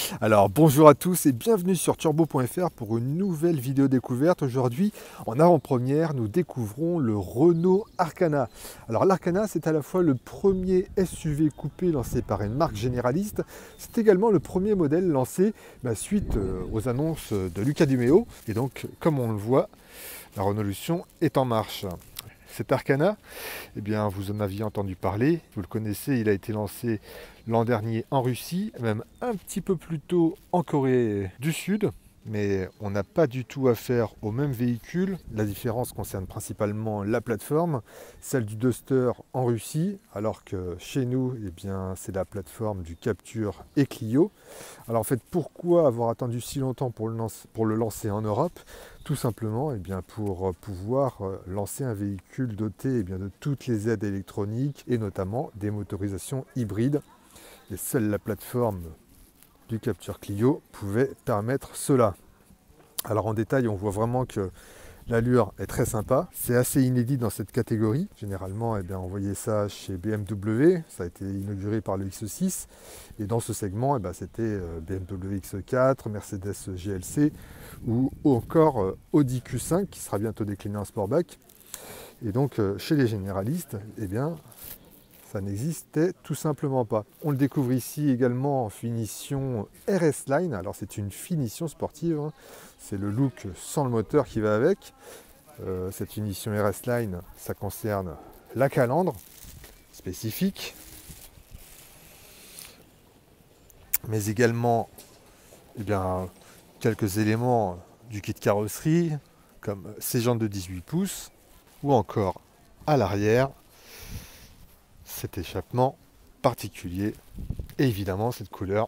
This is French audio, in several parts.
Alors bonjour à tous et bienvenue sur turbo.fr pour une nouvelle vidéo découverte. Aujourd'hui, en avant-première, nous découvrons le Renault Arkana. Alors l'Arkana, c'est à la fois le premier SUV coupé lancé par une marque généraliste. C'est également le premier modèle lancé suite aux annonces de Luca Di Meo. Et donc, comme on le voit, la révolution est en marche. Cet Arkana, eh bien, vous en aviez entendu parler, vous le connaissez, il a été lancé l'an dernier en Russie, même un petit peu plus tôt en Corée du Sud, mais on n'a pas du tout affaire au même véhicule. La différence concerne principalement la plateforme, celle du Duster en Russie, alors que chez nous, eh bien, c'est la plateforme du Captur et Clio. Alors en fait, pourquoi avoir attendu si longtemps pour le lancer en Europe? Tout simplement pour pouvoir lancer un véhicule doté de toutes les aides électroniques et notamment des motorisations hybrides. Et seule la plateforme du Captur Clio pouvait permettre cela. Alors en détail, on voit vraiment que l'allure est très sympa. C'est assez inédit dans cette catégorie. Généralement, on voyait ça chez BMW. Ça a été inauguré par le X6. Et dans ce segment, c'était BMW X4, Mercedes GLC ou encore Audi Q5 qui sera bientôt décliné en Sportback. Et donc, chez les généralistes, ça n'existait tout simplement pas. On le découvre ici également en finition RS Line. Alors c'est une finition sportive, hein. C'est le look sans le moteur qui va avec. Cette finition RS Line, ça concerne la calandre spécifique, mais également quelques éléments du kit carrosserie, comme ces jantes de 18 pouces, ou encore à l'arrière, cet échappement particulier et évidemment cette couleur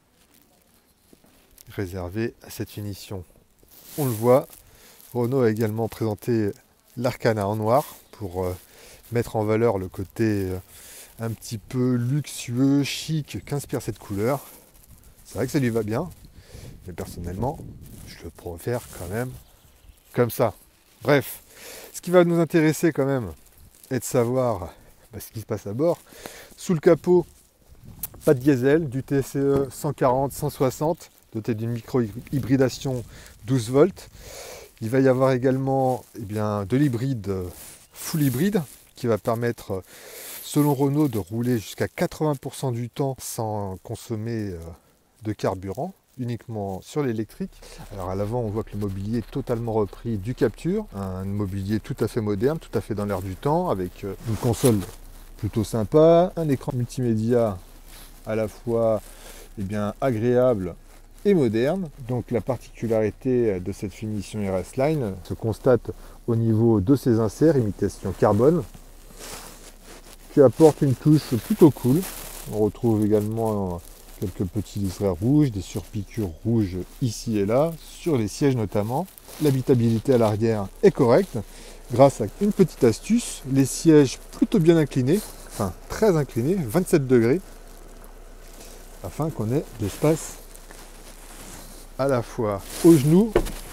réservée à cette finition. On le voit, Renault a également présenté l'Arkana en noir pour mettre en valeur le côté un petit peu luxueux, chic qu'inspire cette couleur. C'est vrai que ça lui va bien, mais personnellement, je le préfère quand même comme ça. Bref, ce qui va nous intéresser quand même est de savoir ce qui se passe à bord. Sous le capot, pas de diesel, du TCE 140-160, doté d'une micro-hybridation 12 volts. Il va y avoir également de l'hybride full hybride qui va permettre, selon Renault, de rouler jusqu'à 80% du temps sans consommer de carburant, uniquement sur l'électrique. Alors à l'avant, on voit que le mobilier est totalement repris du Captur, un mobilier tout à fait moderne, tout à fait dans l'air du temps, avec une console plutôt sympa, un écran multimédia à la fois agréable et moderne. Donc la particularité de cette finition RS Line se constate au niveau de ses inserts, imitation carbone, qui apporte une touche plutôt cool. On retrouve également quelques petits liserés rouges, des surpiqûres rouges ici et là, sur les sièges notamment. L'habitabilité à l'arrière est correcte, grâce à une petite astuce, les sièges plutôt bien inclinés, enfin très inclinés, 27 degrés, afin qu'on ait de l'espace à la fois aux genoux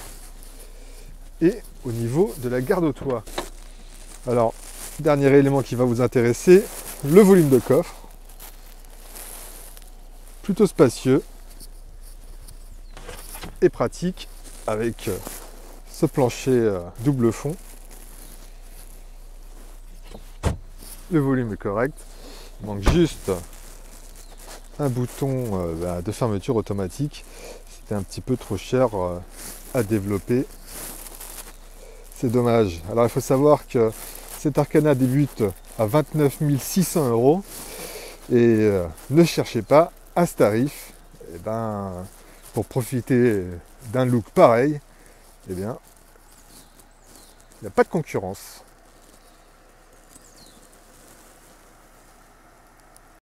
et au niveau de la garde au toit. Alors, dernier élément qui va vous intéresser, le volume de coffre. Plutôt spacieux et pratique avec ce plancher double fond. Le volume est correct. Il manque juste un bouton de fermeture automatique. C'était un petit peu trop cher à développer. C'est dommage. Alors il faut savoir que cet Arkana débute à 29 600 € et ne cherchez pas à ce tarif. Pour profiter d'un look pareil, il n'y a pas de concurrence.